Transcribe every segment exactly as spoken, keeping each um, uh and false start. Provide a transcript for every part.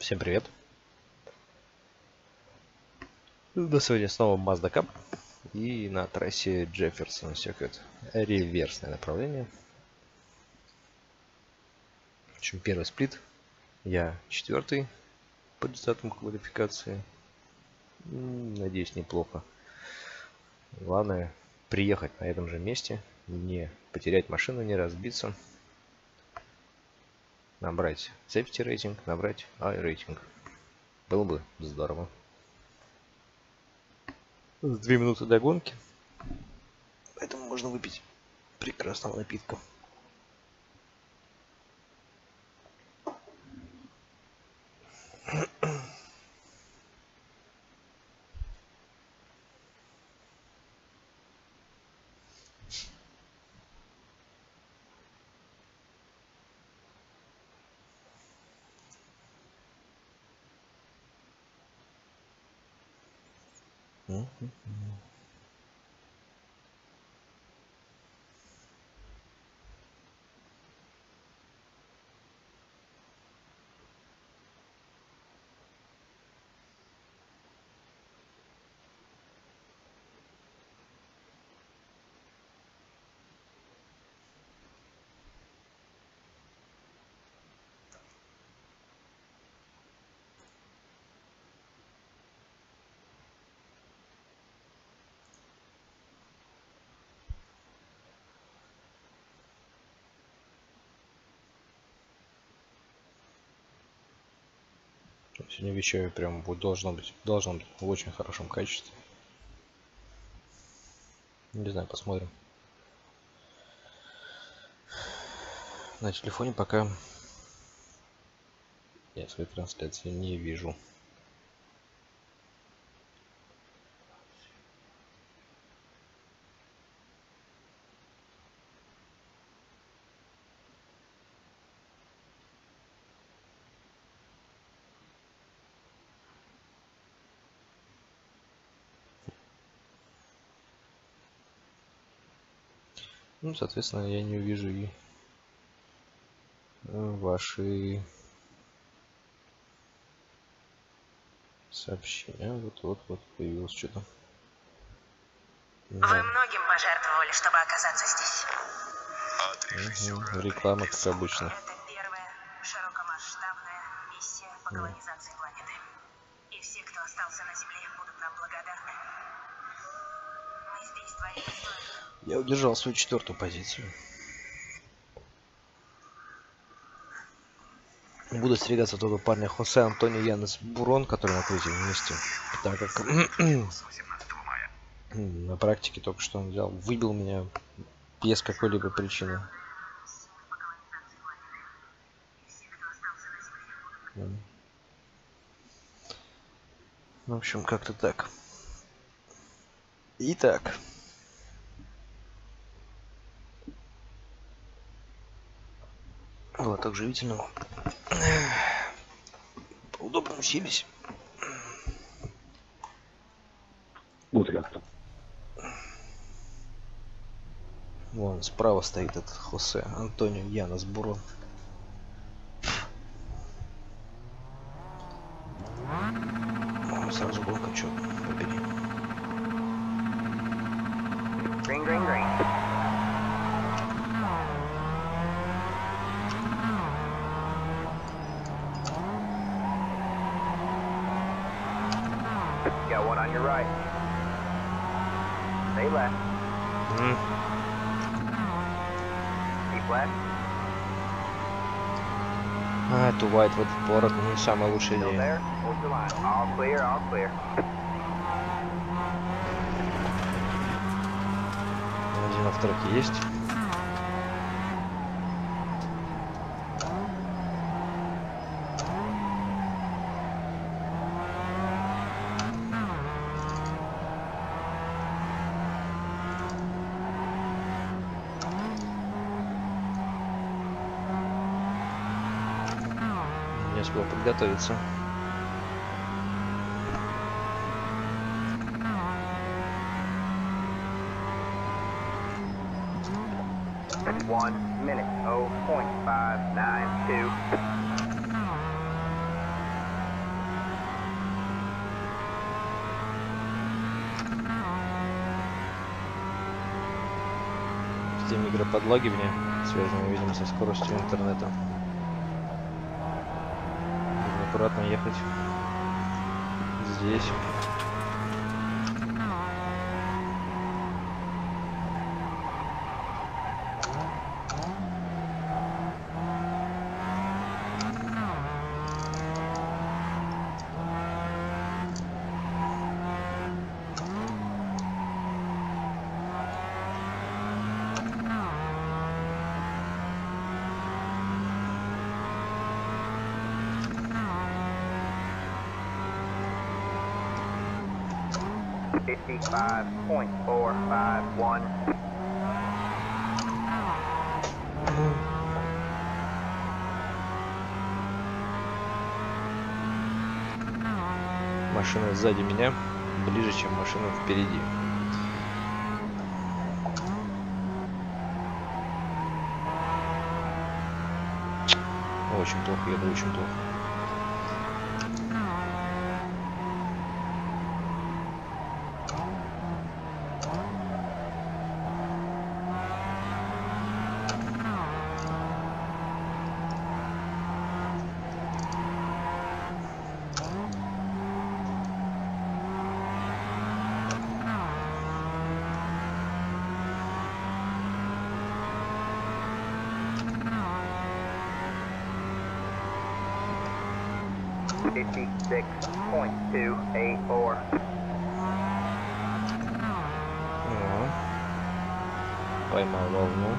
Всем привет! На сегодня снова Mazda Cup и на трассе Джефферсон Circuit. Реверсное направление. В общем, первый сплит. Я четвертый по результатам квалификации. Надеюсь, неплохо. Главное приехать на этом же месте, не потерять машину, не разбиться. Набрать safety рейтинг, набрать I рейтинг. Было бы здорово. Две минуты до гонки, поэтому можно выпить прекрасного напитка. Сегодня вещаю прям будет должно быть, должно быть в очень хорошем качестве. Не знаю, посмотрим. На телефоне пока я своей трансляции не вижу. Ну, соответственно, я не увижу и ваши сообщения. Вот, вот, вот появилось что-то. Вы многим пожертвовали, чтобы оказаться здесь. Угу. Реклама, как обычно. Это первая широкомасштабная миссия по колонизации планеты. И все, кто остался на Земле, будут нам благодарны. Мы здесь творим историю. Я удержал свою четвертую позицию. Буду остерегаться того парня Хосе Антонио Янес Бурон, который на третьем месте, так как на практике только что он взял, выбил меня без какой-либо причины. В общем, как-то так. Итак. Вот так живительного. Поудобнее уселись. Вон справа стоит этот Хосе Антонио Янес Бурон. О, сразу гонка, чё, побери. Green, green, green. Got one on your right. Stay left. Mm. Keep left. А, это White в этот поворот не самая лучшая Still идея. there? Hold your line. All clear, all clear. Один в треке есть. Не успел подготовиться. One minute, oh point five nine two. части микроподлагивания, связанные, видимо, со скоростью интернета. Нужно аккуратно ехать здесь. fifty-five point four five one. Машина сзади меня ближе, чем машина впереди. Очень плохо, еду очень плохо. fifty-six point two eight four. О, поймал волну.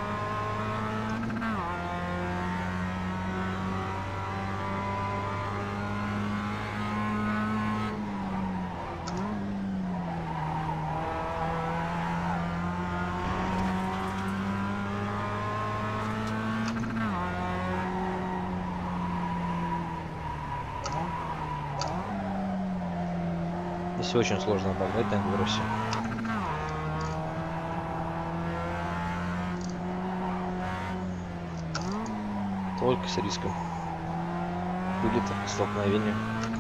Здесь очень сложно обогнать на Гросе. Только с риском вылета, столкновения.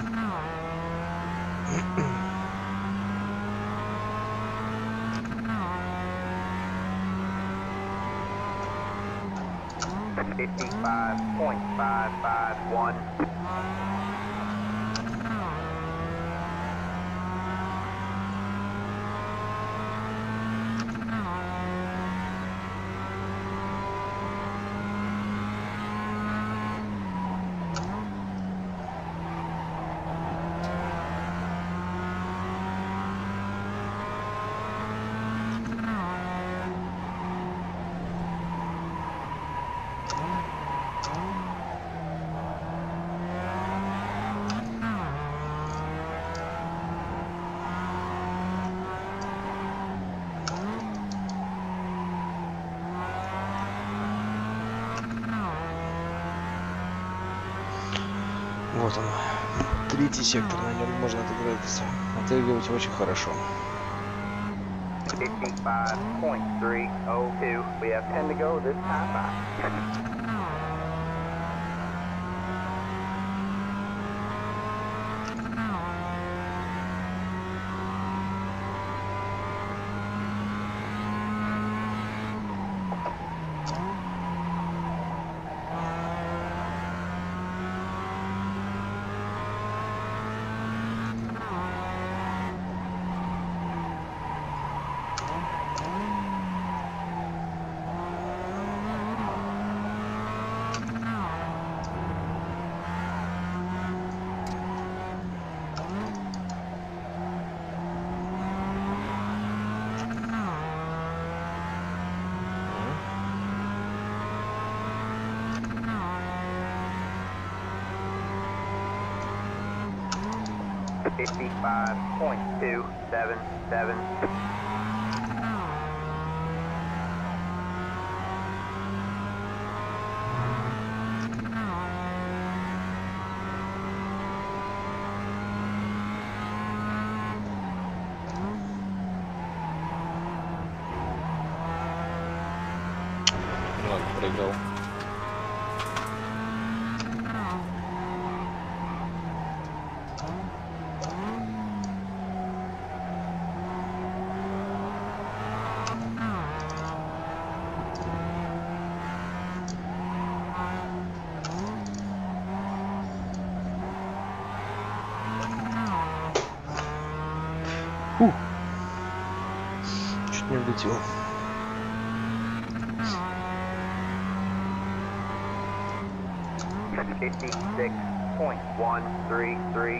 fifty-five point five five one. Вот он, третий сектор, на нем можно отыгрываться. Отыгрывать очень хорошо. fifty-five point three oh two. We have ten to go this time. fifty-five point two seven seven. Ладно, проиграл. прикрытию. fifty-six point one three three.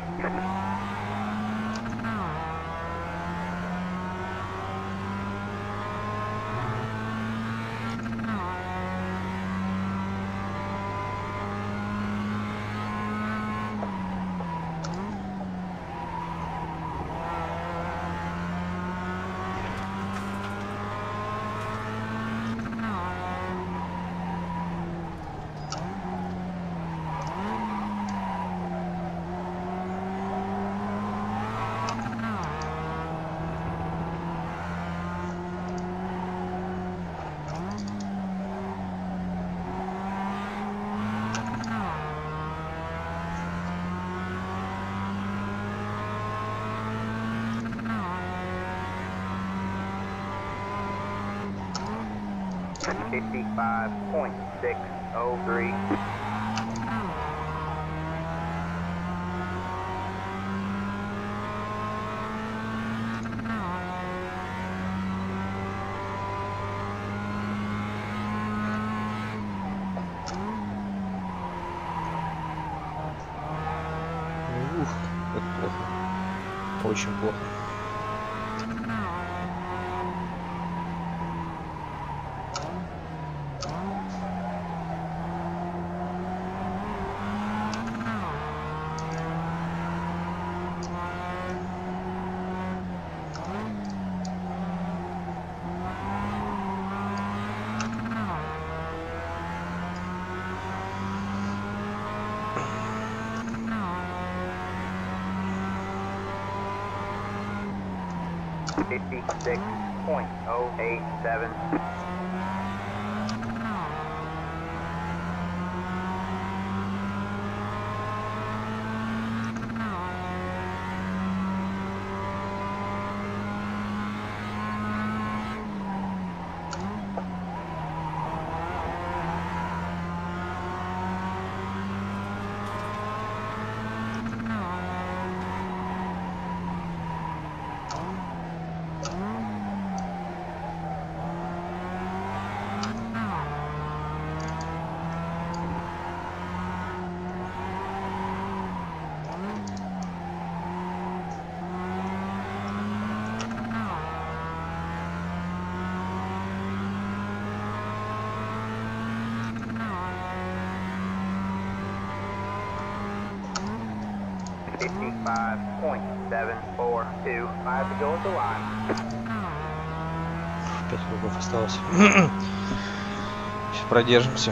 fifty-five point six oh three. Ух, как плохо. Очень плохо. fifty-six point oh eight seven. fifty-five point seven four two. Five to go at the line. Пять кругов осталось. Сейчас продержимся.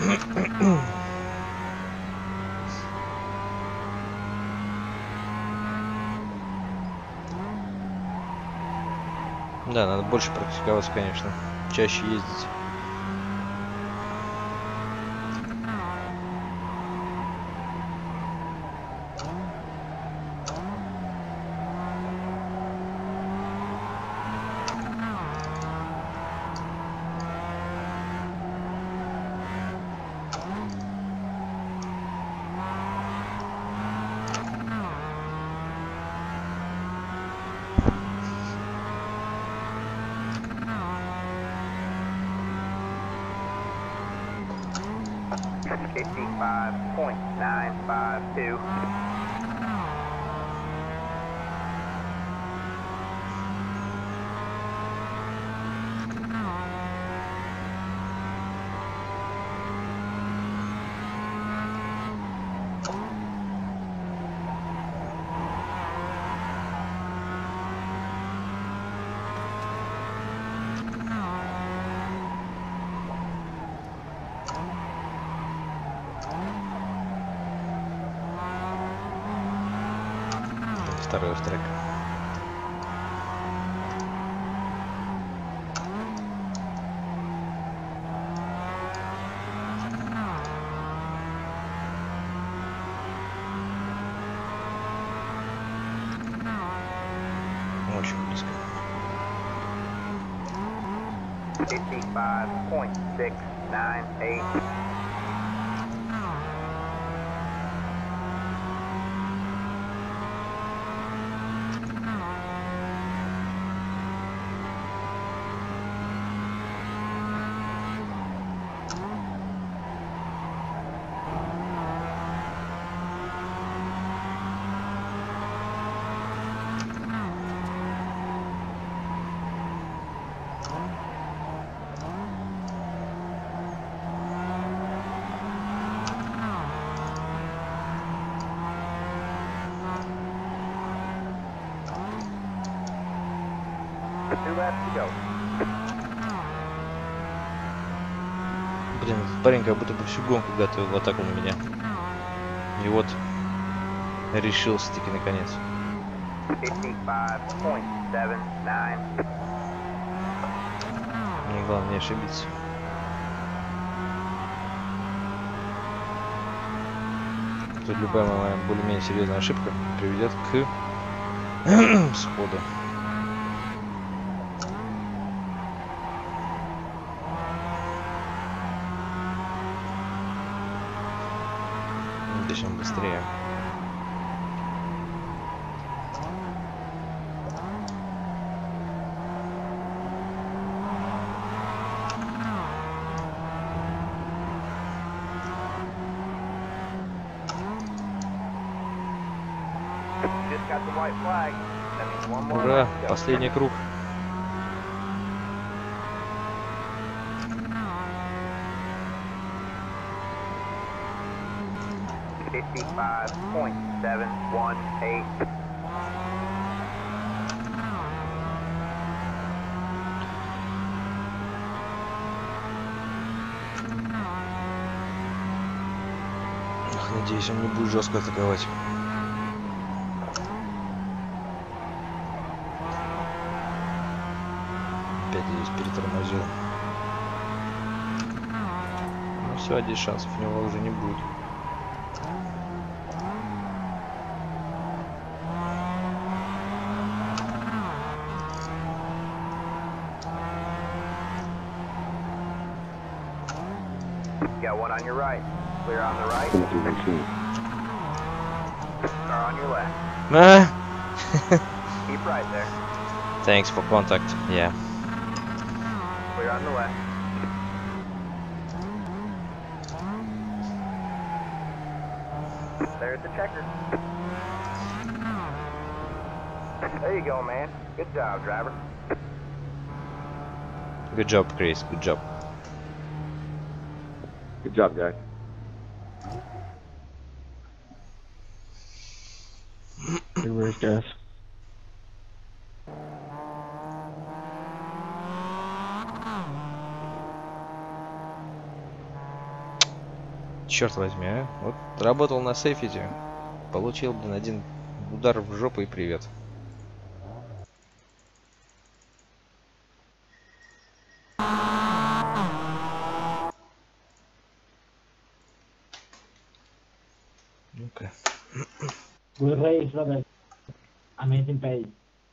Да, надо больше практиковаться, конечно. Чаще ездить. fifty-five point nine five two. Второй трек. Очень близко. fifty-five point six nine eight. Two laps to go. Блин, этот парень как будто бы всю гонку готовил в атаку на меня. И вот решился таки наконец. fifty-five point seven nine. Мне главное не ошибиться. Тут любая моя более-менее серьезная ошибка приведет к сходу. Дышим быстрее. Just got the white flag. That means one more Ура! lap to go. Последний круг. fifty-five point seven one eight. Ах, надеюсь, он не будет жестко атаковать. Опять я здесь перетормозил. Ну все, один шансов у него уже не будет. Got one on your right. Clear on the right. Car on your left. Ah! Keep right there. Thanks for contact. Yeah. Clear on the left. There's the checker. There you go, man. Good job, driver. Good job, Chris. Good job. Good job, guys. Good work, guys. Черт возьми, а? Вот работал на сейфите. Получил, блин, один удар в жопу и привет. Ну-ка. Good race, Robert. Amazing pace.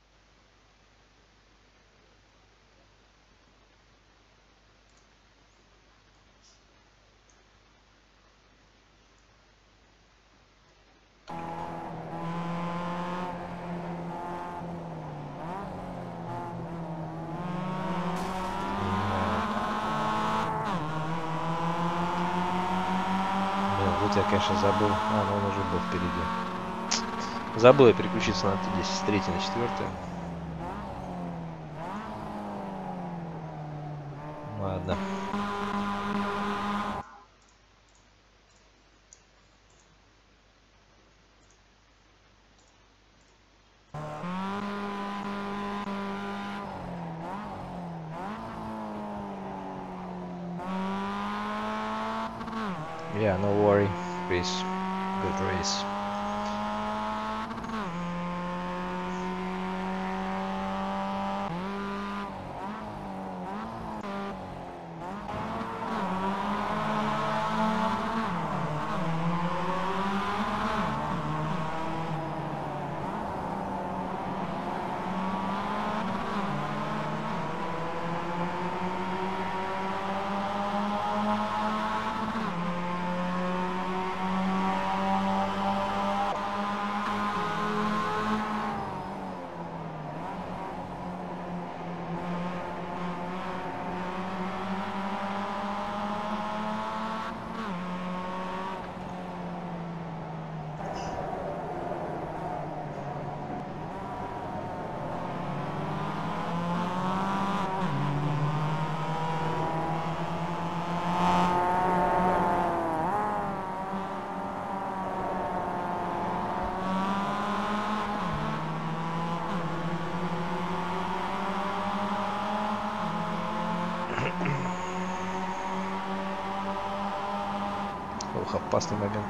Блин, вот я, конечно, забыл. А, ну он уже был впереди. Забыл я переключиться на Т десять с третьей на четвертую. Ладно. Yeah, no worry, Chris. Good race. опасный момент.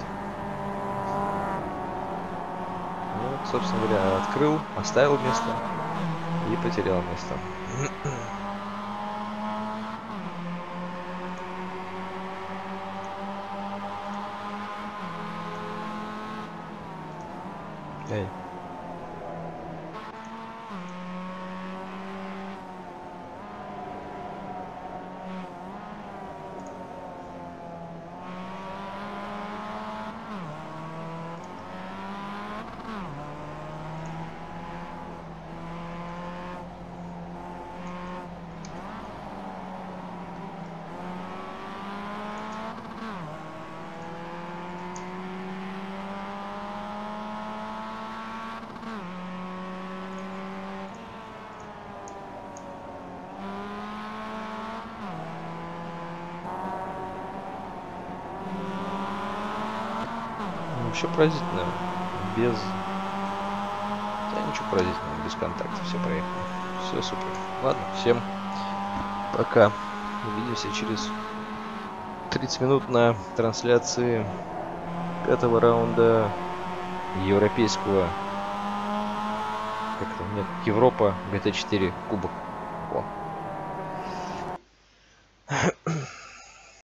Ну, вот, собственно говоря, открыл, оставил место и потерял место. Эй. Вообще поразительно. Без... Да ничего поразительного, без контакта. Все, проехали. Все супер. Ладно, всем пока. Увидимся через тридцать минут на трансляции пятого раунда европейского... Как это? Нет, Европа джи ти четыре Кубок. О.